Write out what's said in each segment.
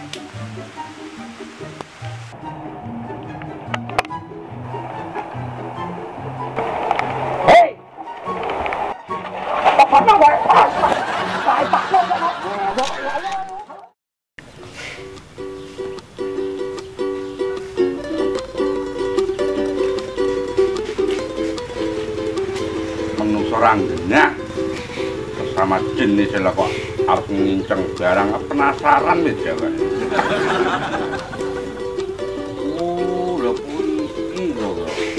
Orang genyak bersama jin nih kok harus nginceng barang penasaran nih jalan. Oh, lho iki lho.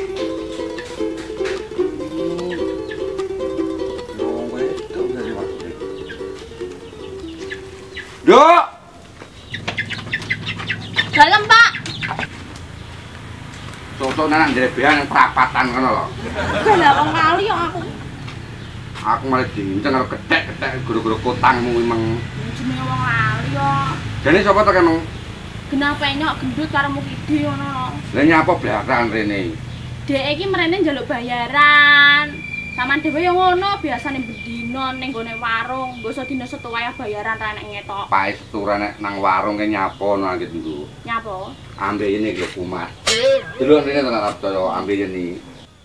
Itu dari waktu. Dok. Dalam, Pak. Soto nang drebean perapatan ngono lho. Lah wong kali yo aku. Aku malah diinceng karo kethek-kethek guru-guru kotangmu memang. Jenenge wong lali yo. Jane sapa to kemeng? Genah penyok gendut karo Mukidi ngono. Lah nyapa blakan rene? Dek iki mrene njaluk bayaran. Saman dhewe yo ngono, biasane bendina ning gone warung, nggo dina setu wae bayaran ra nek ngetok. Pae setura nek nang warung ke nyapa no anggit nggo. Nyapa? Ambeyene iki kumat. Delok rene tenan percaya ambeyene.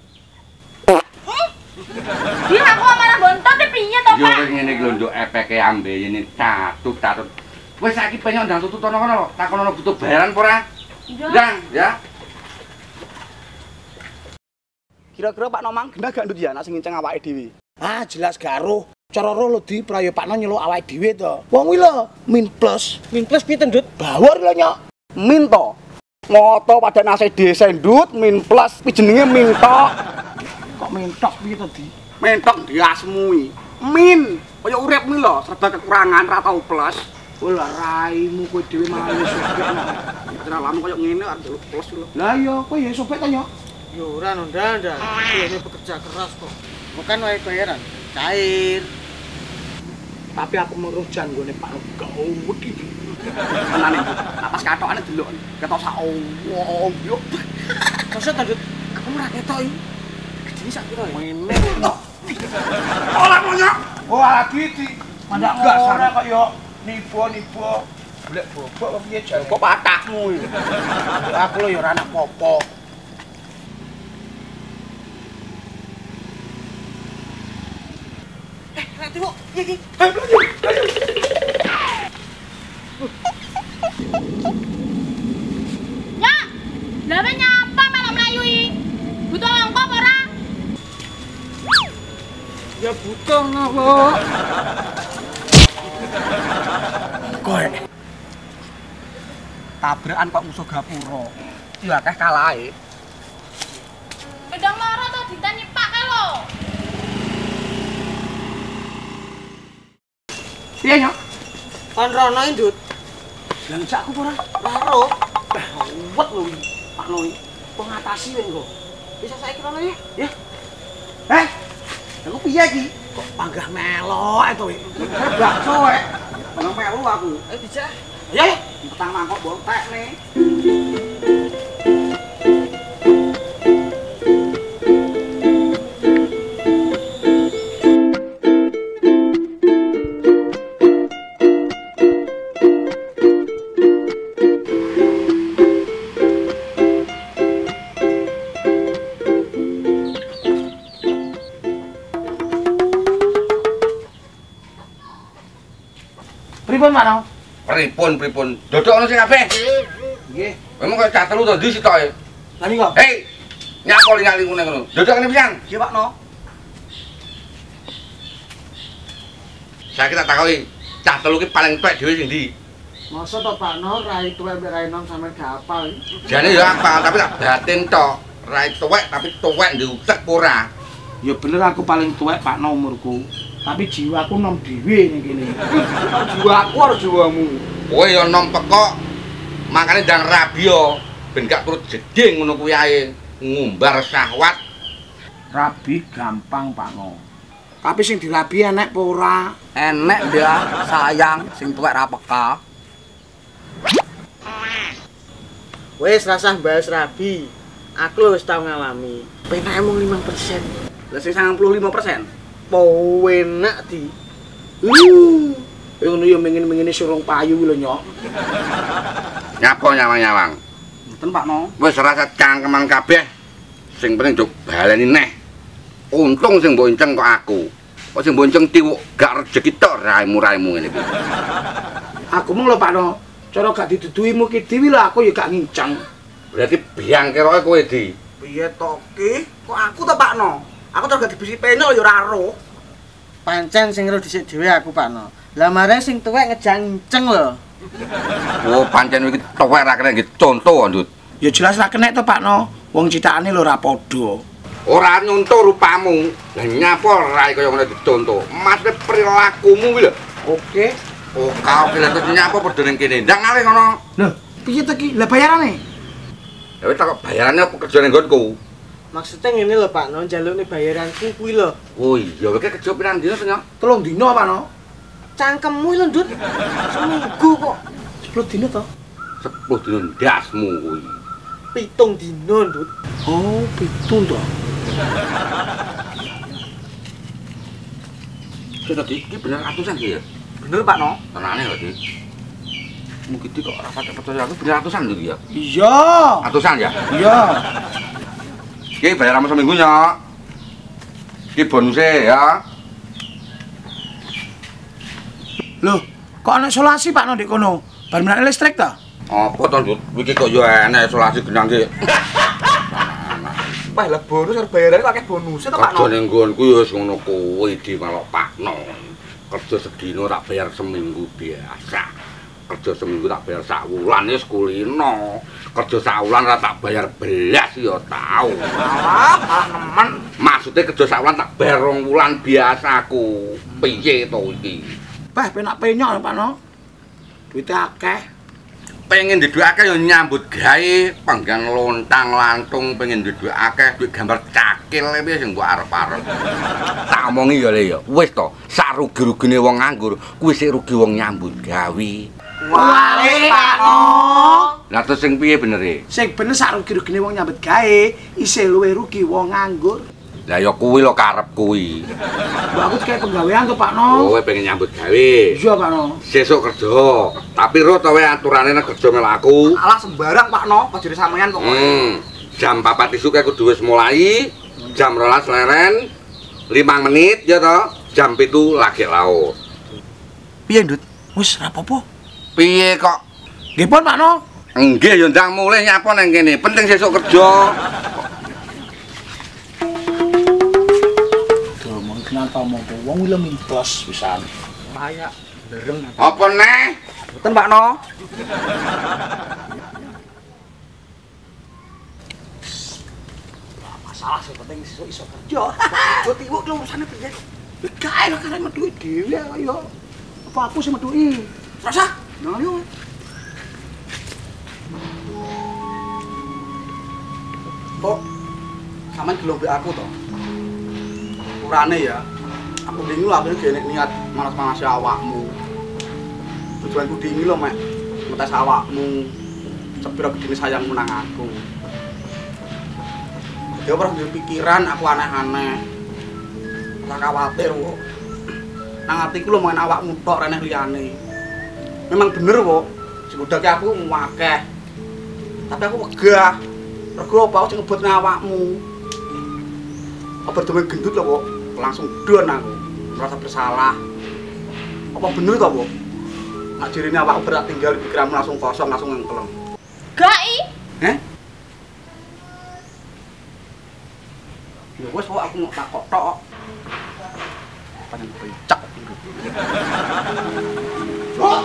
Dia aku malah bontot piye to, Pak? Yo ngene iki lho nduk epeke ambeyene catut-catut. Wis saiki penyok ndang tututono kono, takono butuh bayaran apa ora? Ndang, ya. Kira-kira Pak Nomang gendah gak ndut ya nek sing nginceng awake dhewe? Ah, jelas garuh. Cara ro Lodi prayo Pakno nyeluk awake dhewe to. Wong kuwi lho, min plus. Min plus piye Ndut? Bawor lho nyok. Min to. Ngoto pada nase desa Ndut, min plus kuwi jenenge min tok. Kok mentok piye to, Di? Mentok diasmu iki. Min, kaya urip kuwi lho, serba kekurangan ra tau plus. Wah, raimu kowe dhewe malah wis sobek. Ora lama kaya ngene arep plus lho. Lah iya, kowe ya sobek to nyok. Yo ora nonda, ini bekerja keras kok. Bukan wae bayaran, cair. Tapi aku merujan gue nih Pak gak wedi. Tenane, pas katokane delok ketok sak owo yo. Maksud Ndut, kamu ora ketok iki. Gedine sak piro ya? Ngene. Ora monyok. Wah, gitu. Mandak ora kok yo nibo-nibo. Golek bobok kok piye jan. Kok patakmu iki. Aku lho yo ora anak popo. Nanti Bu, iya iki. Ya, lha ben nyapa malah mlayu iki? Butuh ongkos apa ora? Ya butuh Bu. Koe. Tabrakan kok musuh gapura. Iki akeh kalahe. Pedang loro to ditani Pak kae lho. Piye nyok? Kon rono Ndut. Lah sakku ora. Laro. Wet lho iki. Pak Noi. Kok ngatasi wae engko. Bisa saiki rono ya? Ya. Heh. Aku piye iki? Kok panggah melok to iki. Bakso wae. Nang melu aku. Ayo dijak. Ya, petang mangkok bontek nih. Pripun, Pak? Pripun. Dodokno sing kabeh. Nggih. Memang kok cah telu to ndi sitoke? Lah niku. Hei, nyapa lingali ngene ngono. Dodokne pisan. Nggih, Pak No. Saiki tak takoki, cah telu ki paling tuwek dhewe sing ndi? Masa to Pak No, rai tuwek mbek rai nom sampean gak hafal. Jane ya apa, tapi tak batin tok. Rai tuwek tapi tuwek diutek ora. Ya bener aku paling tuwek Pak No umurku. Tapi jiwaku nom dhewe ning kene. Jiwaku karo jiwamu. Kowe ya nom pekok. Makane ndang rabi yo ben gak turut jeding ngono kuwi ae. Ngumbar syahwat. Rabi gampang Pak No. Tapi sing dirabi enek apa ora? Enek dia sayang sing tuwek ra peka. Wis rasah bahas rabi. Aku wis tau ngalami. Penake mung 5%. Lah sing 95%. Enak di. Ngono ya mengene-mengene surung payu lho, Nyok. Nyapa nyawang-nyawang? Mboten, Pak No. Wis rasa cangkeman kabeh. Sing penting njok baleni neh. Untung sing mbok enceng kok aku. Kok sing mbok enceng tiwuk gak rejeki tok raimu-raimu ngene iki. Aku mung lho, Pak No. Cara gak diduduhimu ki dhewe lho aku ya gak nginceng. Berarti biang keroke kowe di. Piye to ki? Kok aku to, Pak No? Aku terus gak dibisi penyok ya ora ro. Pancen sing ro dhisik dhewe aku, Pak No. Lah mare sing tuwek ngejang-enceng lho. Oh, pancen iki tuwek ra kena nggih conto, Ndut. Ya jelas ra kenek to, Pak No. Wong citakane lho ora padha. Ora nyonto rupamu. Lah nyapa rai kaya ngono diconto. Maksude perilakumu kuwi lho. Oke. Oh, kau kira terus nyapa padha ning kene. Ndang ale ngono. Lho, piye to ki? Lah bayarane? Ya wis tak bayarane apa kerja ning nggonku. Maksudnya ngene lho, Pak No, njalukne bayaranku kuwi lho. Oh iya, iki kerja pirang dina to, Nyok? 3 dina, Pak No. Cangkemmu lho, Ndut. Seminggu kok. 10 dina to? 10 dina ndasmu kuwi. 7 dina, Ndut. Oh, 7 to. Kita iki bener ratusan iki ya. Bener, Pak No. Tenane lho, Dik. Mungkin iki kok ora percaya aku bener ratusan lho iki ya. Iya. Ratusan ya? Iya. Iki bayaranmu seminggu, Nyok. Iki bonuse ya. Loh, kok ana isolasi Pak No ndek kono? Bar menake listrik ta? Apa to, Ndut? Iki kok yo enek isolasi genang iki. Wah, lah bonus karo bayarane kok akeh bonuse to Pak Kerja No. ning nggonku ya wis ngono kuwi di malok Pakno. Kerja sedina tak bayar seminggu biasa. Kerja seminggu tak bayar sak wulan wis kulino. Kerja sak wulan ora tak bayar belas ya tau. Malah nemen. Maksudnya kerja sak wulan tak bayar 2 wulan biasaku. Piye to iki? Bah, penak penyok Pak No. Duite akeh. Pengen duit akeh ya nyambut gawe, panggang lontang lantung pengen duit akeh, duit gambar cakil piye sing mbok arep-arep. Tak omongi ya le ya. Wis to, sak rugi-rugine wong nganggur, kuwi sik rugi wong nyambut gawe. Wale Pak No. Lah terus sing piye benere? Sing bener sak rugi-rugine wong nyambet gawe, isih luwih rugi wong nganggur. Lah ya kuwi lho karep kuwi. Mbak aku kayak penggawean tuh Pak No. Kowe pengen nyambut gawe. Iya Pak No. Sesuk kerja. Tapi ro to wae aturane nek kerja melaku. Alah sembarang Pak No, kok jadi sampean kok. Jam 4 isuk kudu wis mulai. Jam 12 leren. 5 menit ya to. Jam 7 lagi laut. Piye Ndut? Wis ra apa-apa. Piye kok? Nggih pun Pak No. Nggih ya ndang mulih nyapa nang kene. Penting sesuk kerja. Kenapa mau wong wila mimplos pisan. Bahaya, dereng. Apa neh? Mboten Pak No. Masalah sing penting iso kerja. Kok tiwuk ki urusane piye? Kae lho karep metu dhewe ayo. Apa aku sing metuki? Rasa? Nah yo. Kok sampean gelem aku to? Urane ya, aku dingin lah, aku gak niat manas-manasi awakmu. Tujuanku dingin loh, Mek. Ngetes awakmu. Sepira begini sayangmu nang aku. Dia pernah punya pikiran aku aneh-aneh. Tak khawatir kok. Nang hatiku lo main awakmu tok reneh liyane. Memang bener kok. Sing udake aku akeh. Tapi aku wegah. Rego apa sing ngebut nang awakmu. Apa demen gendut lho kok. Langsung don aku, merasa bersalah. Apa bener to, Bu? Nak jirine awakku berat tinggal pikiranmu langsung kosong, langsung ngengkelem. Gak Heh? Ya wis kok aku tak kok tok. Panjang becak. Oh!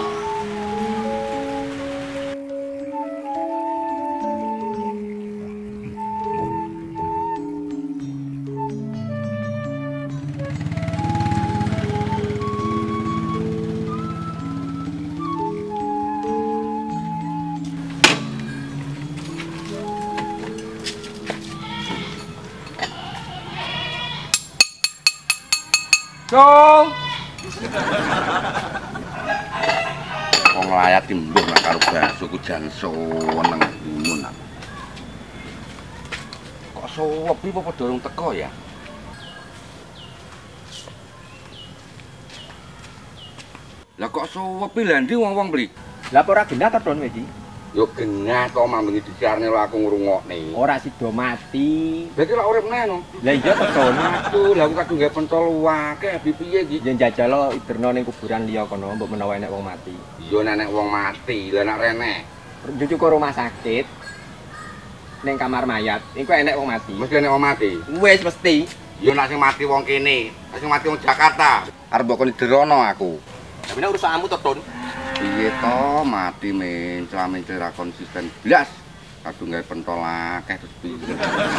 Cung. Wong layat timbuh nak karo basuku jan seneng gumun aku. Kok sepi apa padha urung teko ya? Lah kok suwepi lha ndi wong-wong beli? Lah apa ora genah to, Don iki? Yo genah to mambengi disiarne lho aku ngrungokne. Ora sida mati. Berarti lak urip meneh no. Lah iya to, Don. Aduh, lah aku kadung gawe pentol akeh piye iki? Yen jajal iderno ning kuburan liya kono mbok menawa enek wong mati. Iya nek wong mati, lah nek rene. Njujuk ke rumah sakit. Ning kamar mayat, iku enek wong mati. Mesti enek wong mati. Wis mesti. Yo nek sing mati wong kene, nek sing mati wong Jakarta. Arep mbok kon diderono aku. Tapi nek urusanmu to, Don. Piye to mati men, celame-cel ra konsisten blas. Kadung gawe pentol akeh terus piye.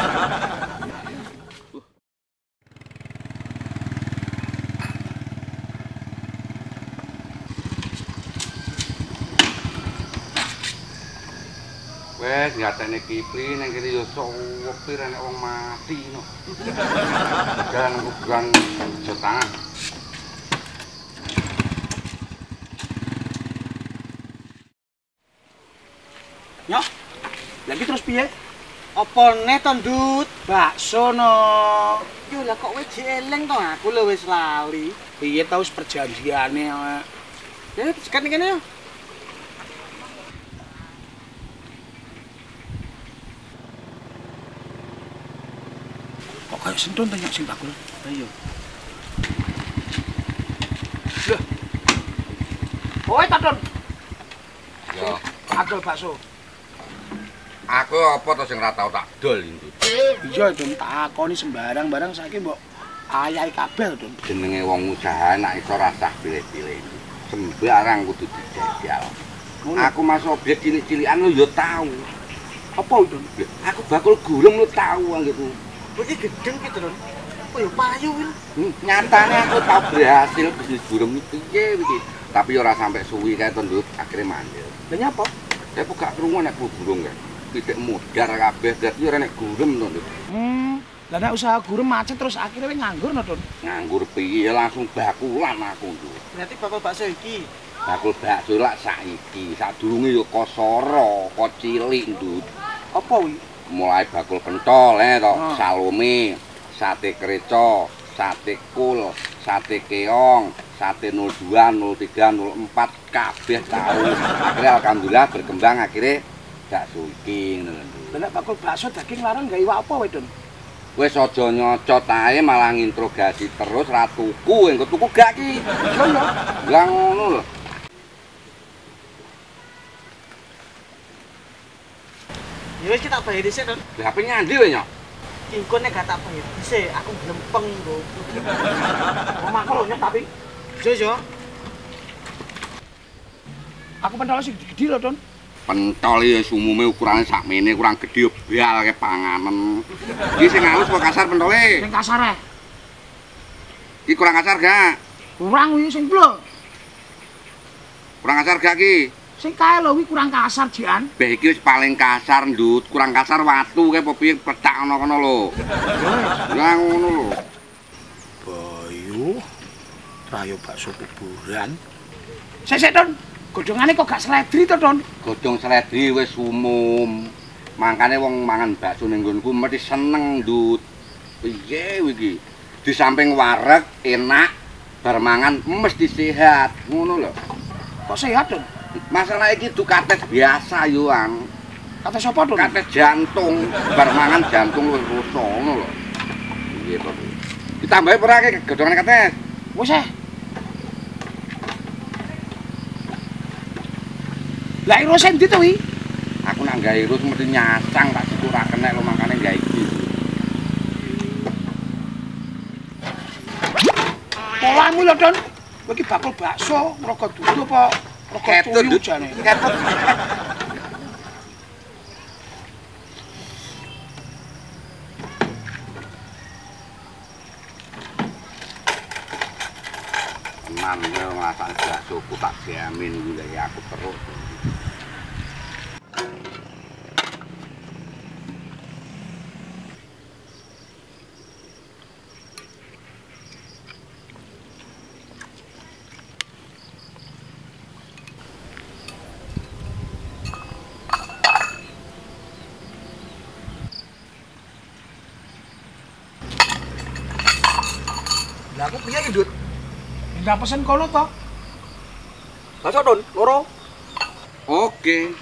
Wes ngatene Kipli ning kene yo sopir enek wong mati no. Jalan kuburan Jotangan. Nyok. Lagi terus piye? Apa ne to, Ndut? Bakso no. Yo lah kok wis eleng to aku lho wis lali. Piye tau perjanjiane? Ya sekat kene yo. Kok kayak sentun to nyok sing bakul. Ayo. Loh. Oi, Tadon. Yo, Adol bakso. aku apa to sing ora tau tak dol iki. Iya, Don, takoni sembarang barang saiki mbok ayahi kabeh, Don. Jenenge wong usaha nek iso rasah pilih-pilih. Sembarang kudu dijajal. Aku mas objek cilik-cilikan lho ya tau. Apa, Don? Aku bakul gurem lho tau gitu. Iki gedeng ki, Don. Kok yo payu iki. Nyatane aku tau berhasil bisnis gurem iki piye iki. Tapi ora sampai suwi kae to, Ndut. Akhire mandel. Lah nyapa? Aku gak krungu nek burung kae. Titik mudar kabeh dadi ora nek gurem to, Ndut. Lah nek usaha gurem macet terus akhirnya nganggur no, Don. Nganggur piye langsung bakulan aku, Ndut. Berarti bakal bakso iki. Bakul bakso lak saiki, sadurunge yo kosoro, kok cilik, Ndut. Apa kuwi? Mulai bakul pentol to, salome, sate kreco, sate kul, sate keong, sate 02, 03, 04 kabeh tau. Akhirnya alhamdulillah berkembang akhirnya bakso iki ngono lho. Lah nek bakul bakso daging larang gawe iwak apa wae, Don? Wis aja nyocot ae malah nginterogasi terus ra tuku, engko tuku gak ki. Iya ya. Lah ngono lho. Ya wis kita bayar dhisik, Don. Lah HP nyandi wae nyok. Engko nek gak tak bayar dhisik, aku glempeng, Bro. Omahku lho nyok tapi. Yo. Aku pentol sing gede lho, Don. Pentol ya umume ukurane sakmene, kurang gedhe bal ke panganen. Iki sing halus kok kasar pentole. Sing kasar ae. Iki kurang kasar gak? Kurang kuwi sing blok. Kurang kasar gak ki? Sing kae lho kuwi kurang kasar, Jan. Beh iki wis paling kasar, Ndut. Kurang kasar watu kae apa piye pecak ana kono lho. Lah ngono lho. Bayu. Rayo bakso kuburan. Sik, Don. Godhongane kok gak seledri to, Don? Godhong seledri wis umum. Mangkane wong mangan bakso ning nggonku mesti seneng, Ndut. Piye iki? Di samping wareg enak, bar mangan mesti sehat. Ngono lho. Kok sehat, Don? Masalah iki du kates biasa yo, Ang. Kata sapa, Don? Kates jantung, bar mangan jantung wis rusak ngono lho. Piye to? Ditambahi ora ki godhongane kates? Wis eh. Lah irus endi to wi? Aku nak gawe irus mesti nyasang tak siku ora kenek lho mangkane gawe iki. Polamu lho, Don. Kowe iki bakul bakso, rogo dudu apa rogo Ketut, tuyu Dut. jane? Ketut. Tenan yo masak baksoku tak jamin iki aku terus. Lah aku piye iki, Dut? Ndak pesen kono to. Bakso Don, loro. Oke.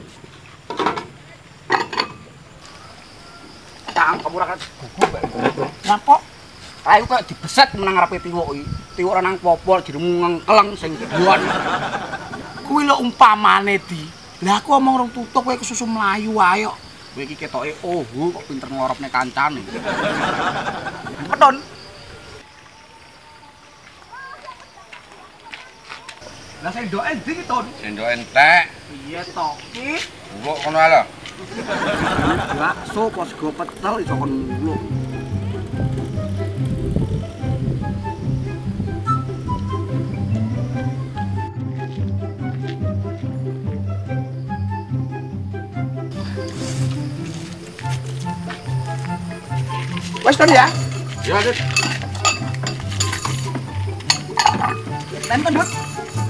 Tang kamu ora gugu. Ngapa? Ayo kok dibeset menang ngarepe tiwuk iki. Tiwuk ora nang popol jenengmu ngkeleng sing duan. Kuwi lho umpamane di. Lah aku omong rong tutuk kowe kesusu mlayu wae kok. Kowe iki ketoke kok pinter ngoropne kancane. Pedon. Lah sendoke ndi ki, Ton? Sendok entek. Iya to, ki. Mbok kono ae lho. Bakso apa sego petel iso kon muluk. Wes Ton ya? Ya, Dit. Lem kan, Dut?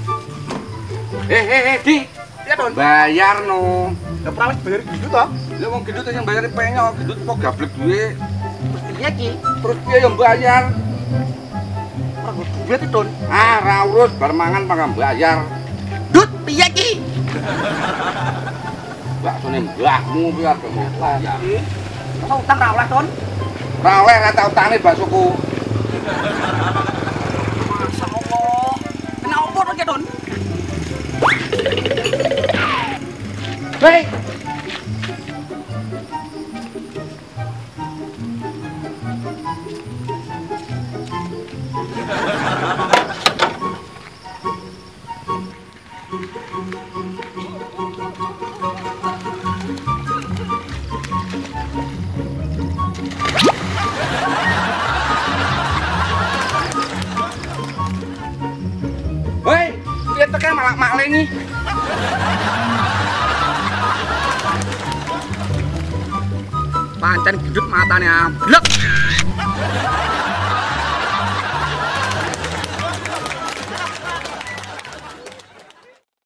Di. Iya, Don. Bayar no. Lah prawes bayar gitu to? Lah wong gendut sing bayar penyok, gendut kok gablek duwe. Iya, Ki. Terus piye yang bayar? Ora go duit, Don. Ah, ra urus bar mangan pangam bayar. Dut, piye ki? Baksone mbahmu kuwi arep bayar. Masa utang ra oleh, Don? Ra oleh ra tau utane baksoku. Masya Allah. Kena opo to, Don? Hei. Hei, dia tekan malah maklengi. Pancen gendut matane amblek.